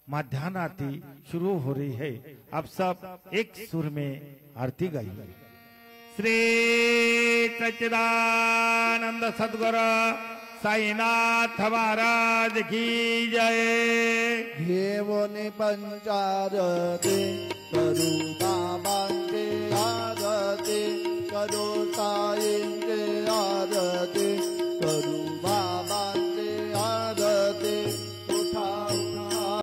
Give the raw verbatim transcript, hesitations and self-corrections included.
मध्याह्न आरती शुरू हो रही है। अब सब एक सुर में आरती गाइए। श्री सच्चिदानंद सद्गुरु साईनाथ महाराज की जय। घेवोनी पंचारती करू बाबांचे आरती, करू साईंचे आरती,